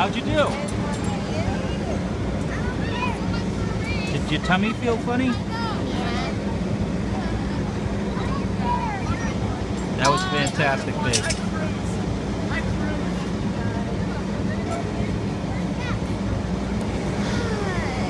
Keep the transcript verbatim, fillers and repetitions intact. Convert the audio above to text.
How'd you do? Did your tummy feel funny? That was fantastic, babe.